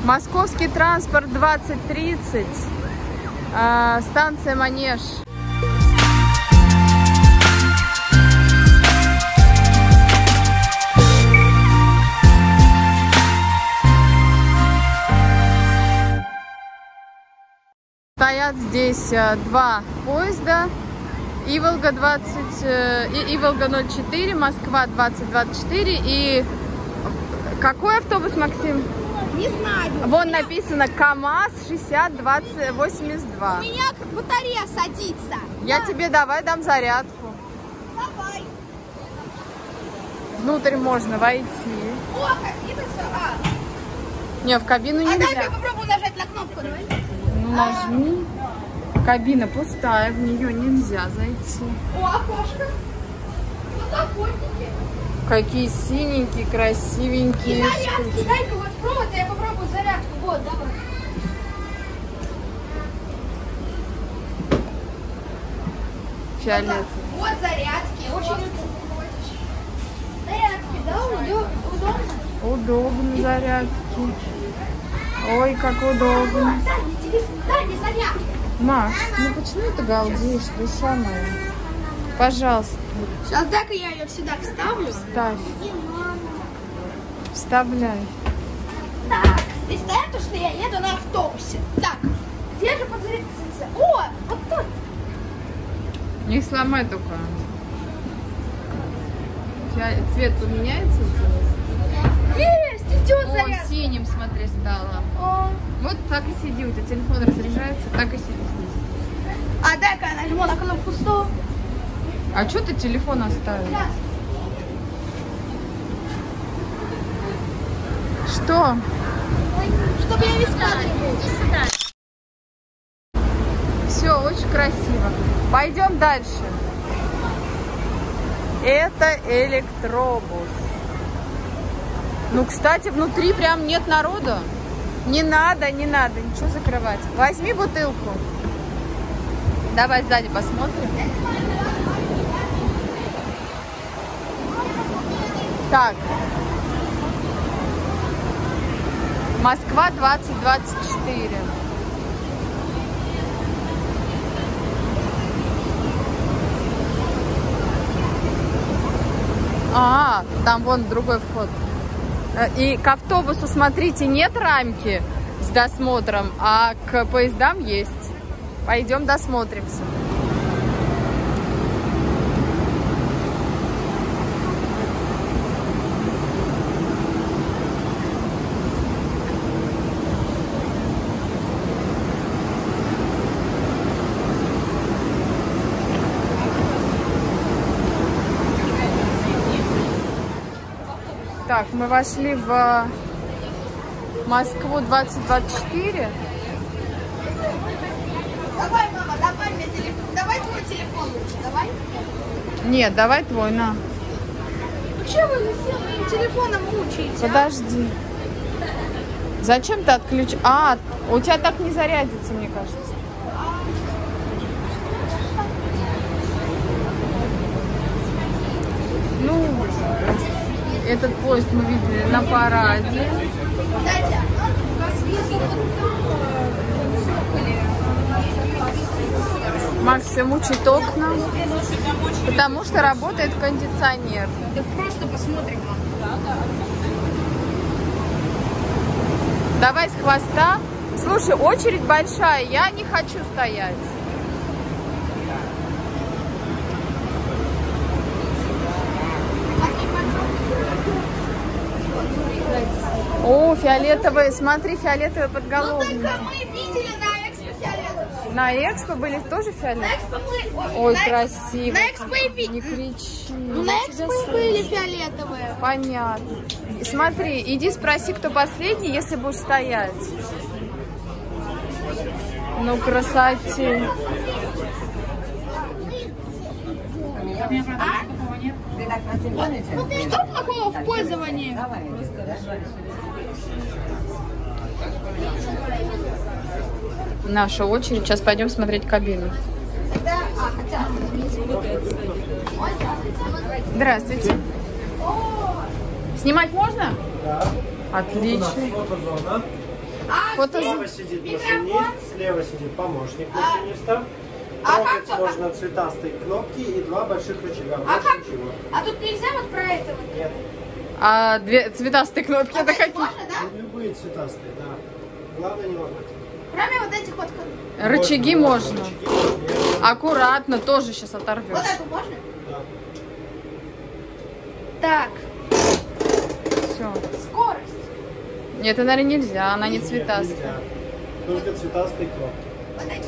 Московский транспорт 2030. Станция Манеж. Стоят здесь два поезда. Иволга 04, Москва 2024. И какой автобус, Максим? Не знаю. Вон написано КамАЗ 60-20-82. У меня батарея садится. Я тебе давай дам зарядку. Давай. Внутрь можно войти. О, кабина все. Не, в кабину нельзя. Дай я попробую нажать на кнопку, давай. Ну нажми. Кабина пустая, в нее нельзя зайти. О, окошко. Фотофотники. Какие синенькие, красивенькие. И зарядки. Дай-ка вот провод, я попробую зарядку. Вот, давай. Фиолетовый. Вот зарядки. Очень удобно. Зарядки, да? Удобно? Удобно зарядки. Ой, как удобно. Дай мне зарядки. Макс, ну почему ты галдеешь, душа моя? Пожалуйста. Сейчас дай-ка я ее сюда вставлю. Вставь. Вставляй. Так, представь, что я еду на автобусе. Так, где же подзарядиться? О, вот тут. Не сломай только. Цвет поменяется? Есть, идет О, зарядка. синим, смотри, стало. О. Вот так и сиди, у тебя телефон разряжается, так и сиди здесь. А дай-ка я нажму на кнопку стоп. А что ты телефон оставил? Сейчас. Что? Чтобы я не складывала. Все, очень красиво. Пойдем дальше. Это электробус. Ну, кстати, внутри прям нет народу. Не надо ничего закрывать. Возьми бутылку. Давай сзади посмотрим. Так. Москва 2024. Там вон другой вход. И к автобусу, смотрите, нет рамки с досмотром, а к поездам есть. Пойдем досмотримся. Так, мы вошли в Москву 2024. Давай, мама, давай мне телефон. Давай твой телефон лучше, давай. Нет, давай твой, на. Ну что вы все моим телефоном мучаете? Подожди. Зачем ты отключил? У тебя так не зарядится, мне кажется. Ну, этот поезд мы видели на параде. Дайте. Макс все мучает окна, потому что работает кондиционер. Да просто посмотрим. Давай с хвоста. Слушай, очередь большая, я не хочу стоять. О, фиолетовые, смотри, фиолетовые подголовники. Ну, только мы видели на Экспо фиолетовые. На Экспо были тоже фиолетовые? На Экспо Ой, красиво. На Экспо и Не кричи. на Экспо были фиолетовые. Понятно. Смотри, иди спроси, кто последний, если будешь стоять. Ну, красоте. Что плохого в пользовании? Наша очередь. Сейчас пойдем смотреть кабину. Здравствуйте. Снимать можно? Да. Отлично. Фото... Справа сидит машинист, слева сидит помощник машиниста. А Трогать как можно цветастые кнопки и два больших рычага. А Больше как? ничего. А тут нельзя вот про это вот? Нет. А две цветастые кнопки это какие? Можно, да? Любые цветастые, да. Главное не ломать. Кроме вот этих вот. Рычаги можно. Рычаги можно. Аккуратно, тоже сейчас оторвешь. Вот эту можно? Да. Так, Все. скорость. Нет, это, наверное, нельзя, она не Нет, цветастая. нельзя. Только цветастые кнопки. Вот эти.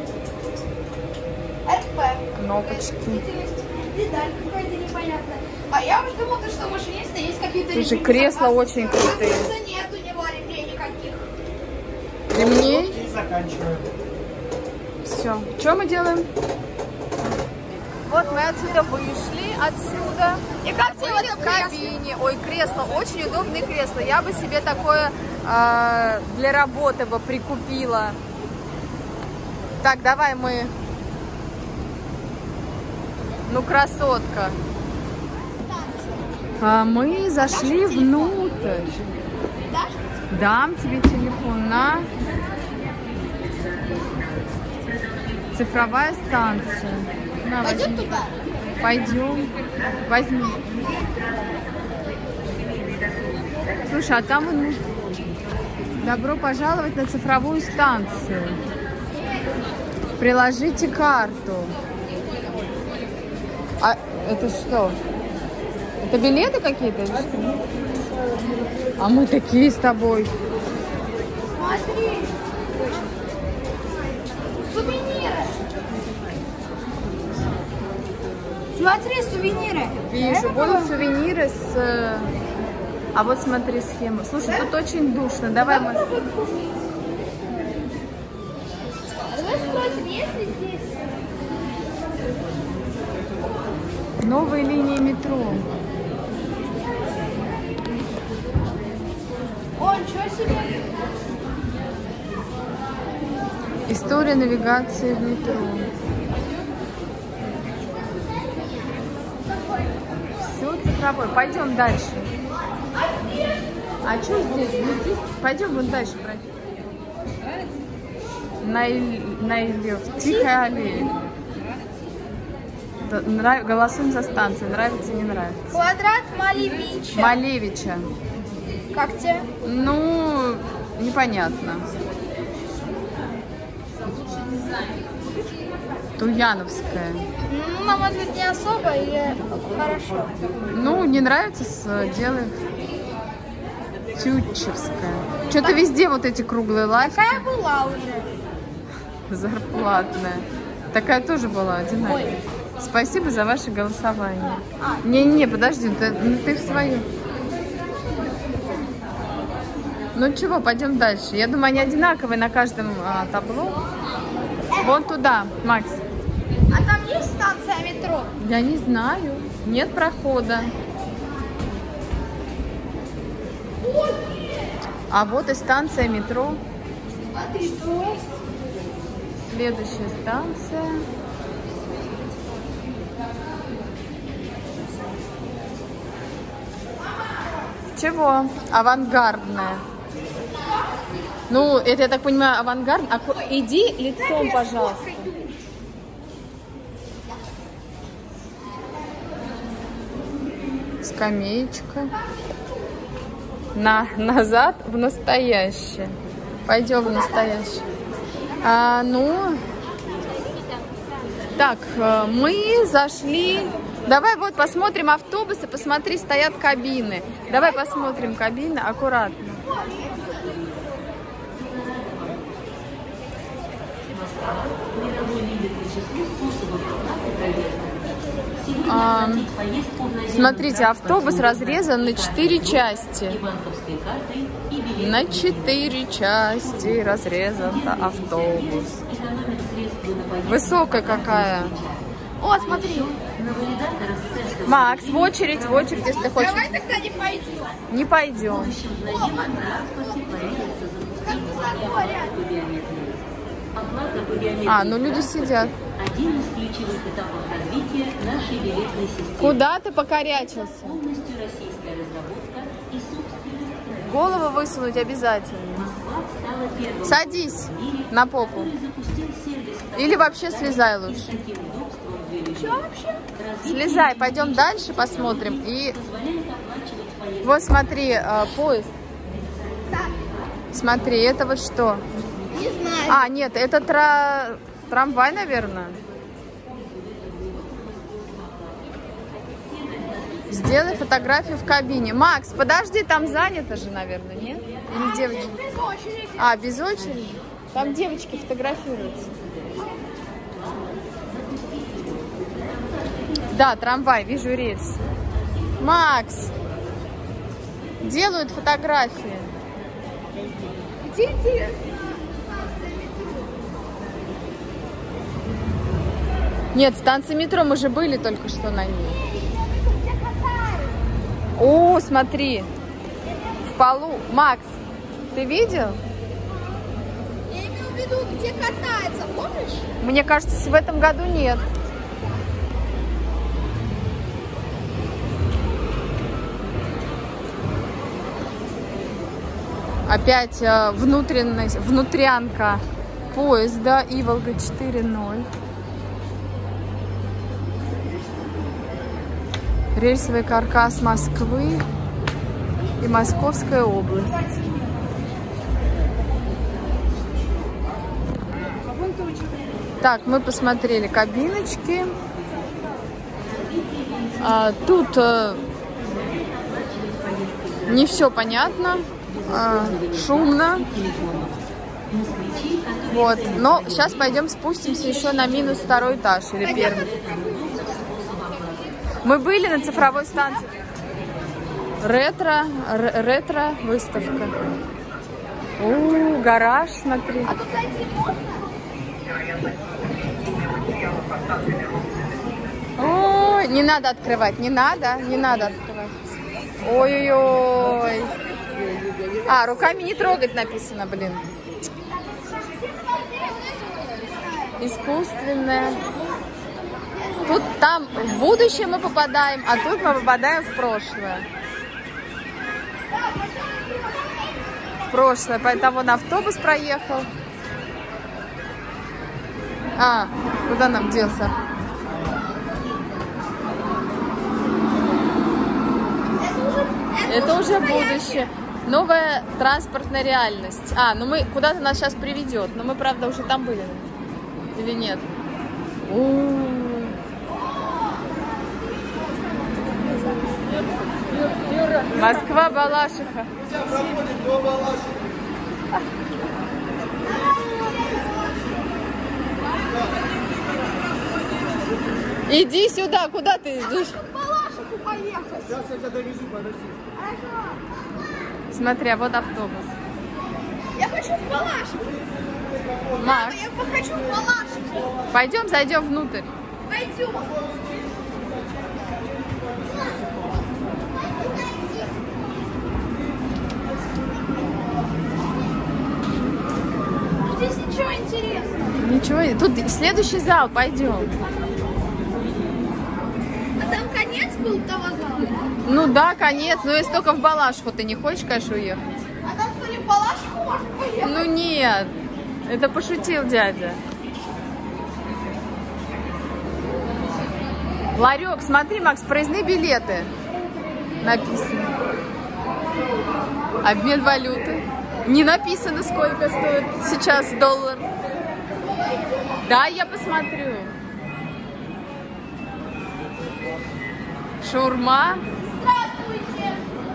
РП. Кнопочки. Деталь какая-то непонятная. А я уже думала, что у машиниста есть какие-то Слушай, ремни кресла безопасности. очень крутые. Оказывается, нет у него ремней никаких. Ремней. И заканчиваем. Все. Что мы делаем? Вот мы отсюда вышли, отсюда. И как тебе Были вот в это кабине. Ой, кресло, очень удобное кресло. Я бы себе такое для работы бы прикупила. Так, давай мы... Ну, красотка. Мы зашли внутрь. Дам тебе телефон на... Цифровая станция. На, Пойдем возьми. туда? Пойдем. Возьми. Слушай, а там вон... Добро пожаловать на цифровую станцию. Приложите карту. А это что? Это билеты какие-то? или что? А мы такие с тобой. Смотри. Сувениры. Смотри, сувениры. Вижу, будут сувениры с... А вот смотри схему. Слушай, тут очень душно. Давай мы... Давай спросим, есть ли здесь? Новые линии метро. О, ничего себе. История навигации в метро. Все цифровое. Пойдем дальше. А что здесь? Здесь? Пойдем вон дальше. В тихой аллее. Голосуем за станцию. Нравится, не нравится. Квадрат Малевича. Малевича. Как тебе? Ну, непонятно. Туяновская. Ну, на мой взгляд, не особо или хорошо. Ну, не нравится, делаем. Тютчевская. Что-то везде вот эти круглые лайки. Какая была уже? Зарплатная. Такая тоже была одинаковая. Ой. Спасибо за ваше голосование. А. Не-не, подожди, ты в свою. Ну чего, пойдем дальше. Я думаю, они одинаковые на каждом табло. Вон туда, Макс. А там есть станция метро? Я не знаю. Нет прохода. А вот и станция метро. Смотри, что? Следующая станция. Чего? Авангардная. Ну, это, я так понимаю, авангард. Иди лицом, пожалуйста. Скамеечка. Назад в настоящее. Пойдем в настоящее. Ну, так, мы зашли. Давай вот посмотрим автобусы, посмотри, стоят кабины. Давай посмотрим кабины, аккуратно. Смотрите, автобус разрезан на 4 части. На 4 части разрезан автобус. Высокая какая. О, смотри. Макс, в очередь, если хочешь. Давай тогда не пойдем. Не пойдем. Ну люди сидят. Один из ключевых этапов развития нашей билетной системы. Куда ты покорячился? Полностью российская разработка и собственность. Голову высунуть обязательно. Москва стала первым Садись на попу. который запустил сервис Или вообще слезай лучше. с таким удобством для людей. Что вообще? Слезай, пойдем дальше посмотрим. И Позволяет оплачивать поездки. вот смотри, поезд. Так, Смотри, это вот что? не знаю. А, нет, это трамвай, наверное. Сделай фотографию в кабине. Макс, подожди, там занято же, наверное, нет? Или девочки? Без очереди. А, без очереди? Там девочки фотографируются. Да, трамвай, вижу рельсы. Макс, делают фотографии. Где интересно? Нет, станция метро, мы же были только что на ней. Где катаются? О, смотри, в полу. Макс, ты видел? Я имею в виду, где катается, помнишь? Мне кажется, в этом году нет. Опять внутрянка поезда Иволга 4.0. Рельсовый каркас Москвы и Московская область. Так, мы посмотрели кабиночки. Тут не все понятно, шумно. Вот, но сейчас пойдем спустимся еще на минус 2-й этаж или 1-й. Мы были на цифровой станции. Ретро выставка. О, гараж, смотри. А тут зайти можно? Ой, не надо открывать, не надо открывать. Ой-ой-ой. А, руками не трогать написано, блин. Искусственное. Тут там в будущее мы попадаем, а тут мы попадаем в прошлое. В прошлое, поэтому вон автобус проехал. А, куда нам делся? Это уже будущее. Новая транспортная реальность. А, ну мы куда-то нас сейчас приведет. Но мы, правда, уже там были. Или нет? Москва, Балашиха. Иди сюда, куда ты идешь? В Балашиху поехать. Сейчас я тебя довезу, подожди. Смотри, а вот автобус. Я хочу в Балашиху. Маш, Я хочу в Балашиху. пойдем, зайдем внутрь. Пойдем. Здесь ничего интересного. Ничего, тут следующий зал, пойдем. А там конец был того зала? Ну да, конец, но если только в Балашиху ты не хочешь, конечно, уехать. А там что, не в Балашиху можно поехать? Ну нет, это пошутил дядя. Ларек, смотри, Макс, проездные билеты написано. Обмен валюты. Не написано, сколько стоит сейчас доллар. Да, я посмотрю. Шаурма. Здравствуйте.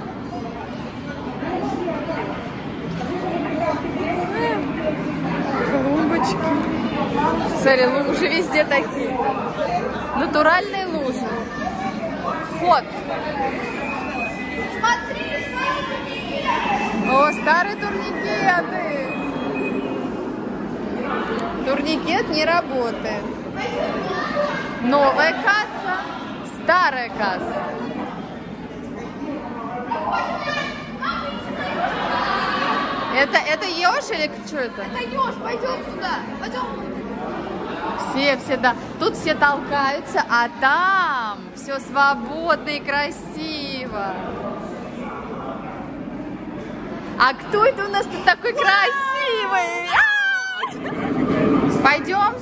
Клумбочки. Смотри, лужи везде такие. Натуральные лужи. Вход. Смотри, О, старые турникеты. Турникет не работает. Новая касса, старая касса. Это еж или что это? это еж, пойдем туда. Пойдем. Все, да. Тут все толкаются, а там все свободно и красиво. А кто это у нас тут такой красивый? Пойдем?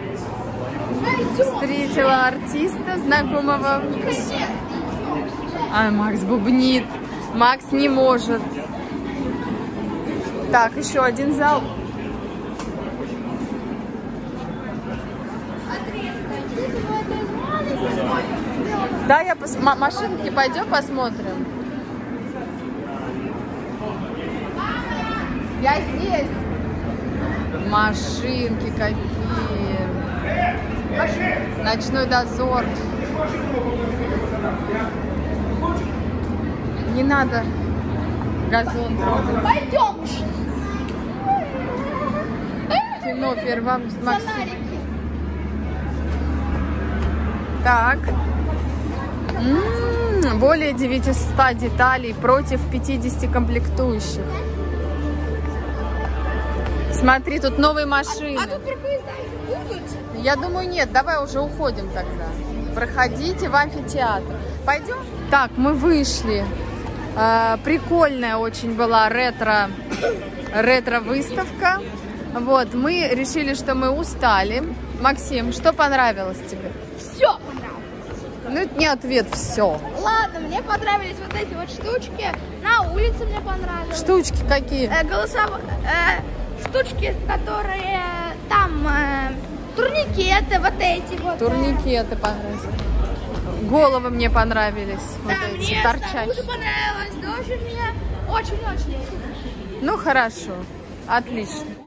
Встретила артиста знакомого. А Макс бубнит. Макс не может. Так, еще один зал. Да, я машинки пойдем посмотрим. Я здесь. Машинки какие. Ночной дозор. Не надо газон трогать. Пойдем. Кино первым с Максимом. Так. Более 900 деталей против 50 комплектующих. Смотри, тут новые машины. А тут про поезда будут? Я думаю, нет. Давай уже уходим тогда. Проходите в амфитеатр. Пойдем? Так, мы вышли. Прикольная очень была ретро-выставка. Вот, мы решили, что мы устали. Максим, что понравилось тебе? Все понравилось. Ну, это не ответ, все. Ладно, мне понравились вот эти вот штучки. На улице мне понравилось. Штучки какие? Штучки, которые там турникеты, вот эти вот. Турникеты понравились. Головы мне понравились. Да, вот эти мне торчащие. тоже понравилось. Тоже мне очень-очень. Ну, хорошо. Отлично.